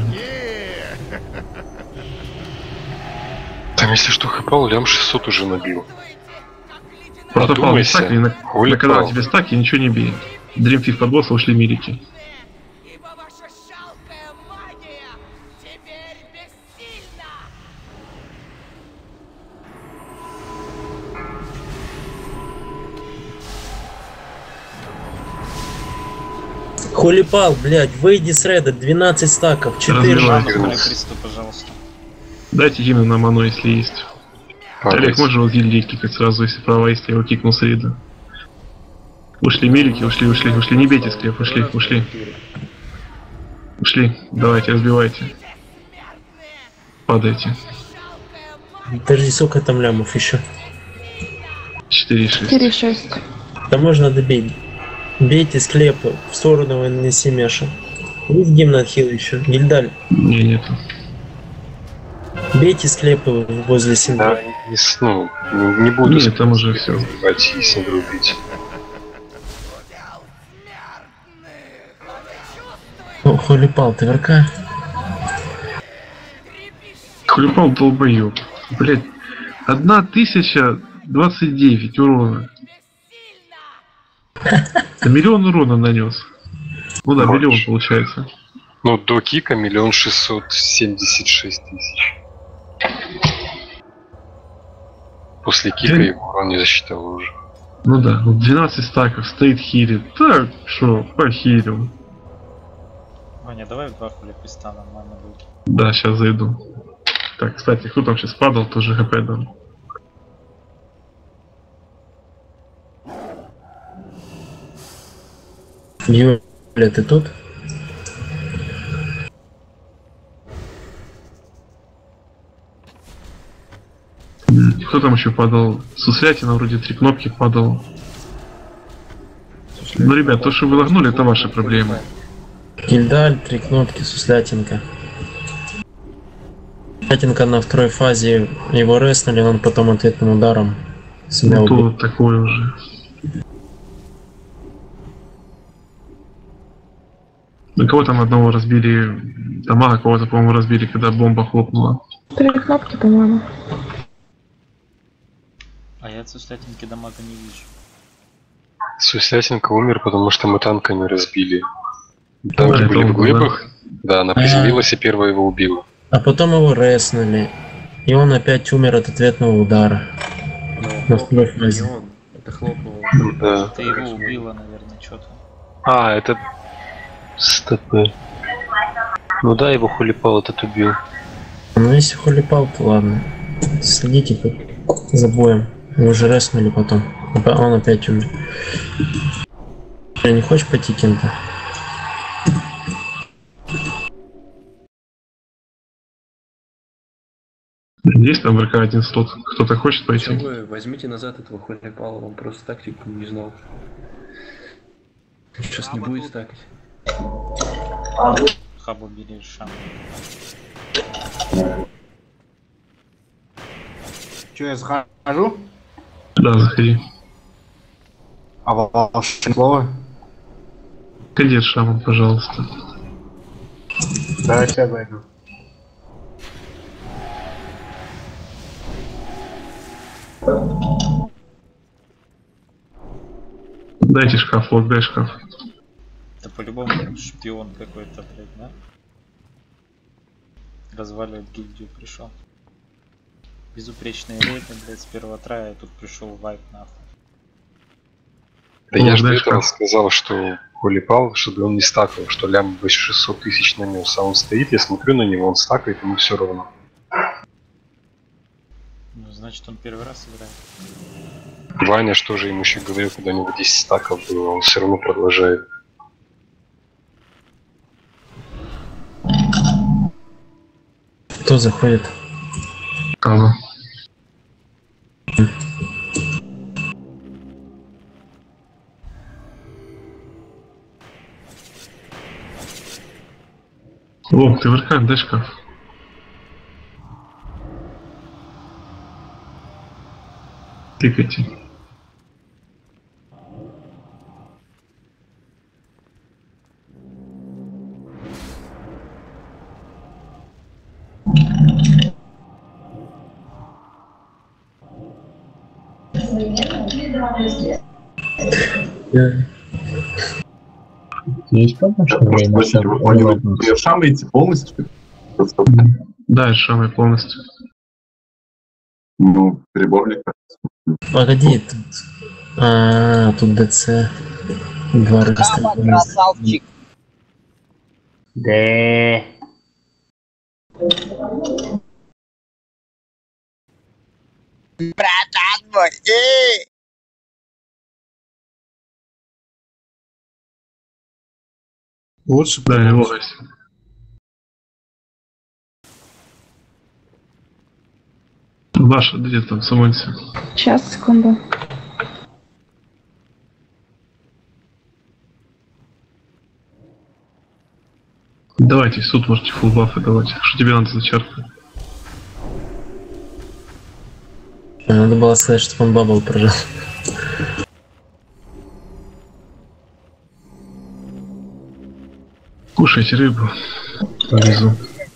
Там, если что, хэпал, лям 600 уже набил. Просто пал не стак, и Холипал. когда тебе стаки, ничего не бей. Дримфиф под босса, ушли милики. Холипал, блядь, выйди с реда, 12 стаков, 4 Кристо, пожалуйста. Дайте гимну на ману, если есть. Олег, можешь его гильдии кикать сразу, если права есть, я его кикнул с рида. Ушли милики, ушли. Не бейте склеп, ушли. Ушли, давайте, разбивайте. Падайте. Подожди, сколько там лямов еще? 4,6. 4,6. Да можно добить. Бейте склепы в сторону вынеси Мяша. Есть гимн отхил еще. Гильдаль. Не, нету. Бейте склепы возле Синдру. Да, не буду. Нет, там уже все. И Синдру бить. О, Холипал, ты ВРК? Холипал долбоёб. Блять, 1029 урона. Это 1 000 000 урона нанес. Ну да, 1 000 000 получается. Ну, до кика 1 676 000. После кика его урон не засчитал уже. Ну да, 12 стаков, стоит хилит. Так, что, похилил. Ваня, давай в 2 Холиписта нормально будет. Да, сейчас зайду. Так, кстати, кто там сейчас падал, тоже хп дам. Юля, ты тут? Кто там еще падал? Суслятина вроде 3 кнопки падал. Ну, ребят, то, что вы лагнули, это ваши проблемы. Гильдаль, 3 кнопки, суслятинка. Суслятинка на 2-й фазе, его реснули, он потом ответным ударом себя убил. То такое уже. Ну, кого там одного разбили, дамага кого-то, по-моему, разбили, когда бомба хлопнула. 3 кнопки, по-моему. А я суслятинки дамага не вижу. Суслятинка умер, потому что мы танками разбили. Танки были в глыбах. Да, она приземлилась и первая его убила. А потом его реснули. И он опять умер от ответного удара. На 2-й фазе. Это хлопнуло. Да. Ты его убила, наверное, что-то. А, это... СТП. Ну да, его Холипал этот убил. Ну если Холипал, то ладно. Следите тут за боем. Его же реснули потом. Он опять умер. Не хочешь пойти кем-то? Есть там в РК 1 слот? Кто-то хочет пойти? Вы возьмите назад этого Холипала, он просто тактику не знал. Сейчас не будет стакать. Хабу бери шам. Че, я схожу? Да, заходи. А ваше слово? Кадет шаман, пожалуйста. Да, сейчас зайду. Дайте шкаф, вот дай шкаф. Это по-любому шпион какой-то, блядь, да? Разваливать гильдию пришел. Безупречные рейды, блядь, с первого трая, тут пришел вайп нахуй. Да я же до этого сказал, что Холипал, чтобы он не стакал, что лям 600 тысяч нанес, а он стоит, я смотрю на него, он стакает, ему все равно. Ну, значит, он первый раз играет. Ваня что же ему еще говорил, когда у него 10 стаков было, он все равно продолжает. Кто заходит? Ага. О, ты верхай, дай шкаф. Тыкайте. Есть помощь? Шамаете полностью? Да, шамай полностью. Ну, перебор, мне кажется. Погоди, тут... тут ДЦ. Два красавчик. Да. Братан мой, Лучше да, не логайся. Ваша, где там, самонься? Сейчас, секунду. Давайте, в суд можете фулл бафы давать. Что тебе надо зачеркнуть? Надо было сказать, чтобы он бабл прожал. Кушайте рыбу. Повезу.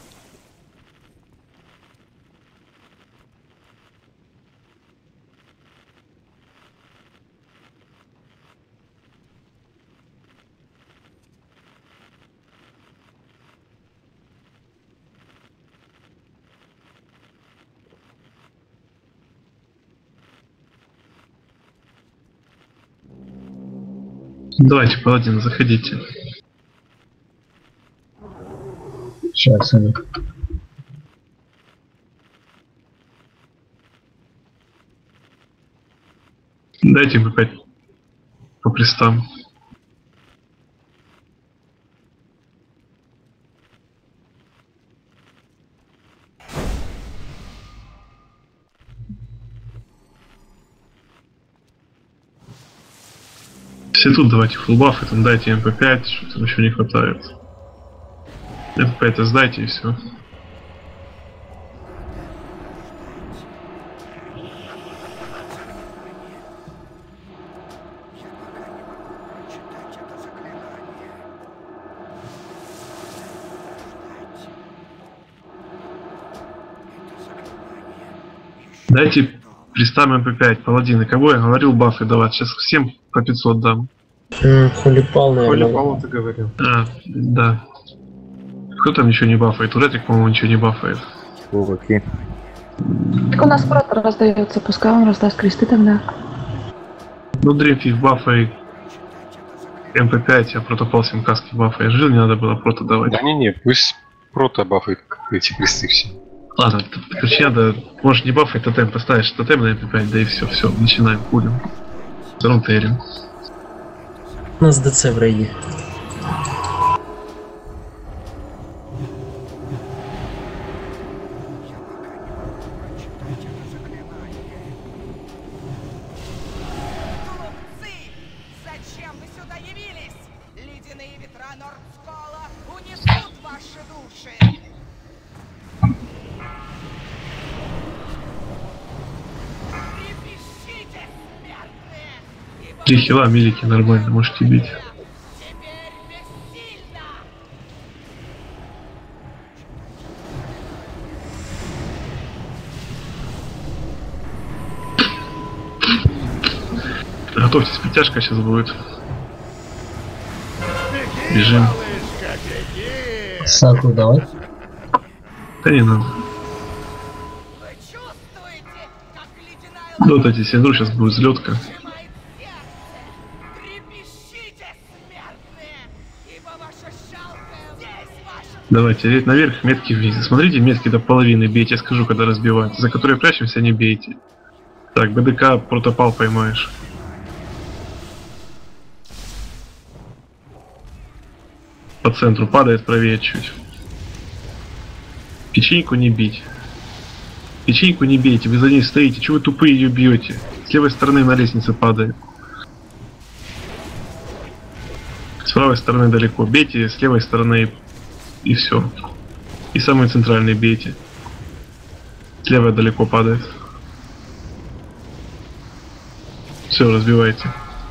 Давайте, паладин, заходите. Сейчас они. Дайте им опять по престам. Все тут давайте фулбафы, там дайте МП5, что там еще не хватает. МП5 сдайте и все. Дайте приставим МП5, паладины. Кого я говорил бафы давать? Сейчас всем по 500 дам. Холипал, наверное. Холипал ты говорил. А, да. Кто там ничего не бафает? Туретик, по-моему, ничего не бафает. Окей. Так у нас прото раздается, пускай он раздаст кресты тогда. Ну, дрейф их бафай МП5, а протопал 7 каски бафай. Жил, не надо было прото давать. Да не, пусть прото бафает эти кресты все. Ладно, короче, надо, может не бафай тотем, поставишь тотем на МП5, да и все, начинаем, пулем. Зарунтерим. У нас ДЦ в рейде. Зачем вы сюда явились? Ледяные ветра Нордскола унесут ваши души. Трепещите, 3 хила, милики нормально, можете бить. Готовьтесь, притяжка сейчас будет. Бежим. Саку давай. Да не надо. Вот эти синдру сейчас будет взлетка. Давайте, реть наверх, метки вниз. Смотрите, метки до половины бейте, я скажу, когда разбивать. За которые прячемся, не бейте. Так, БДК протопал поймаешь. По центру падает, правее чуть. Печеньку не бить. Печеньку не бейте, вы за ней стоите. Чего вы тупые ее бьете? С левой стороны на лестнице падает. С правой стороны далеко. Бейте с левой стороны и все. И самый центральный бейте. Слева далеко падает. Все, разбивайте.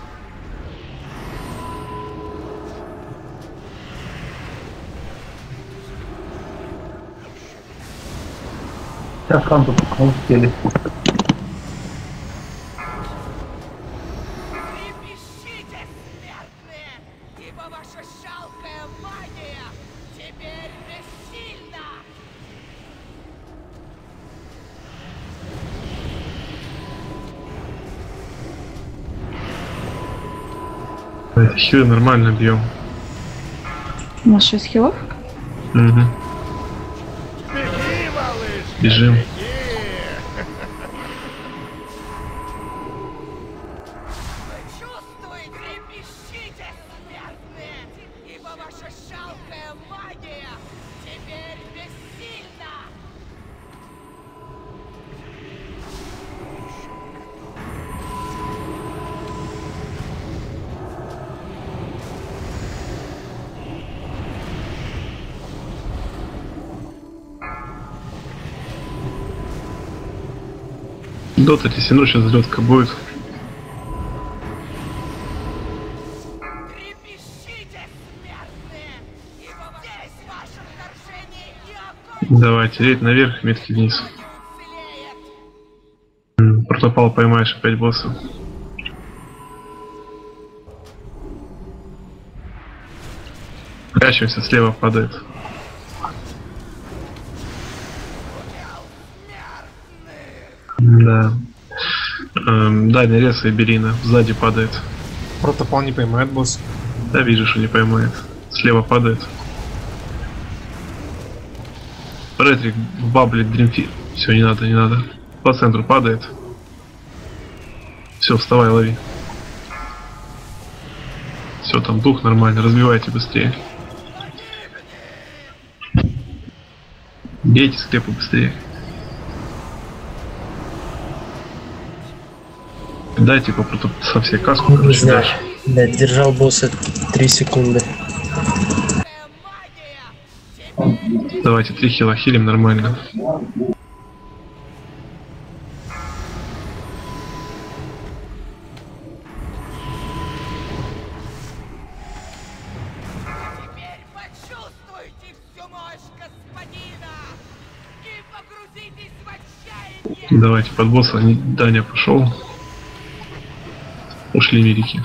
Сейчас ханту не успели. Хилы нормально бьем. У нас 6 хилов? Угу. Бежим. Дота, тесено, сейчас взлетка будет. Давайте, реть наверх, метки вниз. Протопал поймаешь опять босса. Прячемся, слева падает. Да. Да, не резай Берина. Сзади падает. Протопал не поймает босс. Да, вижу, что не поймает. Слева падает. Ретрик в бабле дримфи. Все, не надо, не надо. По центру падает. Все, вставай, лови. Все, там дух нормально. Разбивайте быстрее. Бейте склепы быстрее. Дайте по со всей каску, короче, дальше. Да, держал босса 3 секунды. Давайте 3 хила хилим нормально. Давайте под босса. Даня пошел. Ушли медики.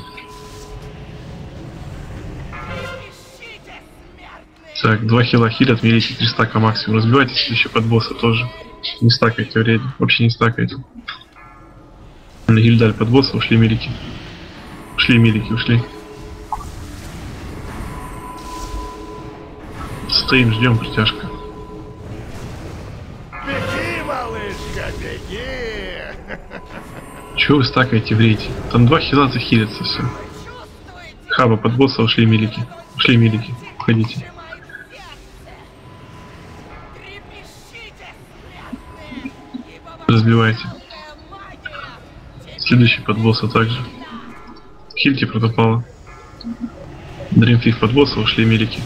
Так, 2 хила хилят, медики 3 стака максимум. Разбивайтесь еще под босса тоже. Не стакайте вредно. Вообще не стакайте. На гильдаль под босса, ушли медики. Ушли медики, ушли. Стоим, ждем притяжка. Беги, малышка, беги! Чего вы стакаете в рейте? Там 2 хила захилятся, все. Хаба под босса, ушли милики. Ушли милики. Уходите. Разбивайте. Следующий под босса также. Хильте протопала. Дримфиг под босса, ушли милики.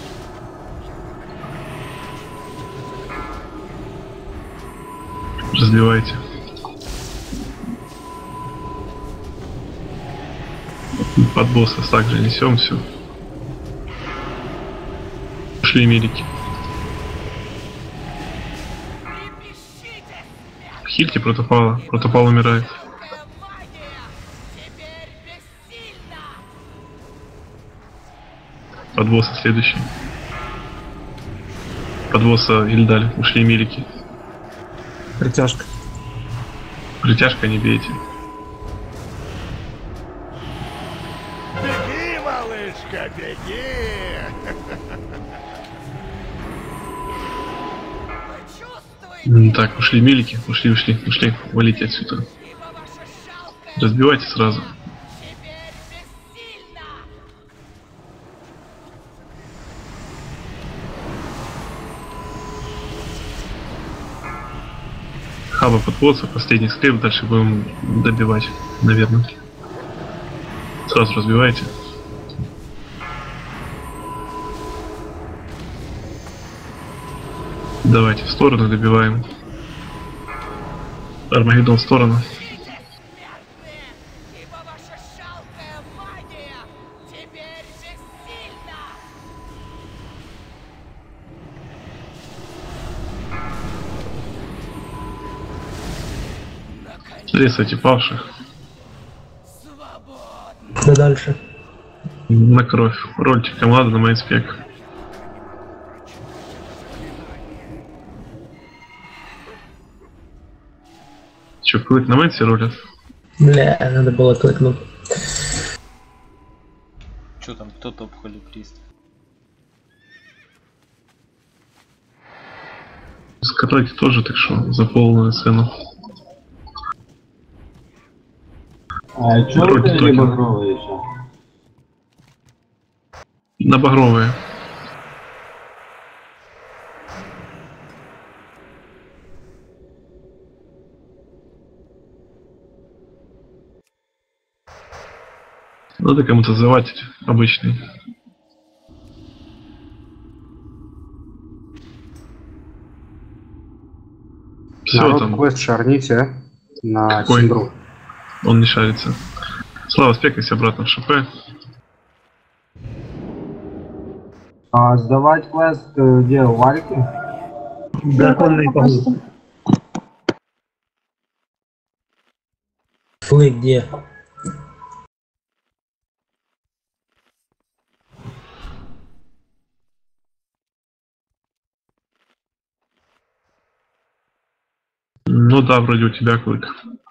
Разбивайте. Под босса также несем все. Ушли милики. Хильте протопала. Протопал умирает. Под босса следующий. Под босса Ильдаль. Ушли милики. Притяжка. Притяжка, не бейте. Беги, малышка, беги! Так, ушли милики. Ушли. Валите отсюда. Разбивайте сразу. Хаба под босса, последний склеп, дальше будем добивать, наверное. Сразу разбивайте. Давайте в сторону добиваем. Армагеддон в сторону. Резайте павших. Да дальше. На кровь. Рольте команду на майнспек. Че, клык на мэнсе ролят? Бля, надо было клыкнуть. Че там, кто топ-холикрист? Скатайте тоже, так что, за полную цену. А чё вы не багровые еще? На багровые. Надо кому-то заватить обычный. Все там. Квест шарните, а? На Какой? Синдру. Он не шарится. Слава, спекайся обратно в ШП. А сдавать квест где, у Вальки? Драконный паук. Флы где? Ну да, вроде у тебя клык.